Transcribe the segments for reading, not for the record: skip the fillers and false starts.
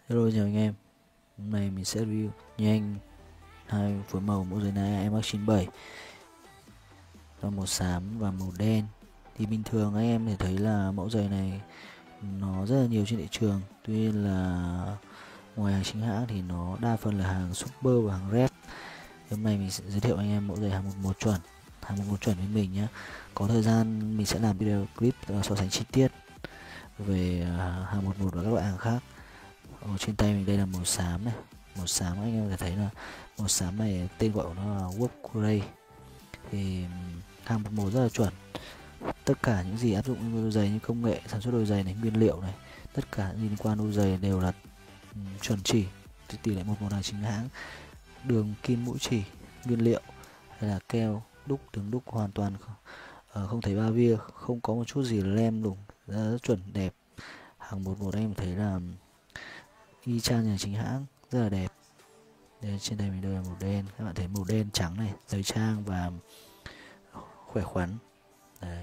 Hello chào anh em. Hôm nay mình sẽ review nhanh hai phối màu mẫu giày này Air Max 97 là màu xám và màu đen. Thì bình thường anh em thì thấy là mẫu giày này nó rất là nhiều trên thị trường, tuy là ngoài hàng chính hãng thì nó đa phần là hàng super và hàng red. Hôm nay mình sẽ giới thiệu anh em mẫu giày hàng 11 chuẩn, hàng 11 chuẩn với mình nhé. Có thời gian mình sẽ làm video clip so sánh chi tiết về hàng 11 và các loại hàng khác. Trên tay mình đây là màu xám này, màu xám anh em có thể thấy là màu xám này tên gọi của nó là Warp Gray. Thì hàng 11 rất là chuẩn, tất cả những gì áp dụng trong đôi giày như công nghệ sản xuất đôi giày này, nguyên liệu này, tất cả những liên quan đôi giày đều là chuẩn chỉ, tỷ lệ 11 hàng chính hãng, đường kim mũi chỉ, nguyên liệu hay là keo đúc, đường đúc hoàn toàn không thấy ba via, không có một chút gì lem đủng, rất chuẩn đẹp. Hàng 11 anh em thấy là y chang nhà chính hãng, rất là đẹp. Đây, trên đây mình đây là màu đen, các bạn thấy màu đen trắng này, thời trang và khỏe khoắn. Đấy,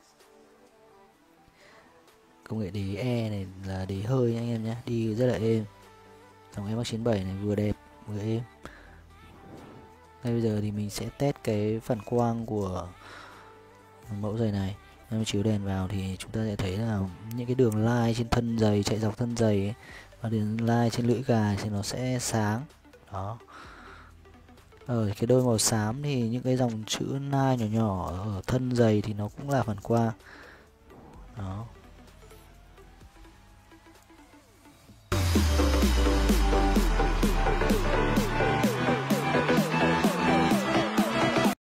công nghệ đế e này là đế hơi anh em nhé, đi rất là êm. Dòng Air Max 97 này vừa đẹp vừa êm. Ngay bây giờ thì mình sẽ test cái phản quang của mẫu giày này. Nếu chiếu đèn vào thì chúng ta sẽ thấy là những cái đường line trên thân giày, chạy dọc thân giày ấy, và đường line trên lưỡi gà thì nó sẽ sáng. Đó. Ở cái đôi màu xám thì những cái dòng chữ line nhỏ nhỏ ở thân giày thì nó cũng là phản quang. Đó.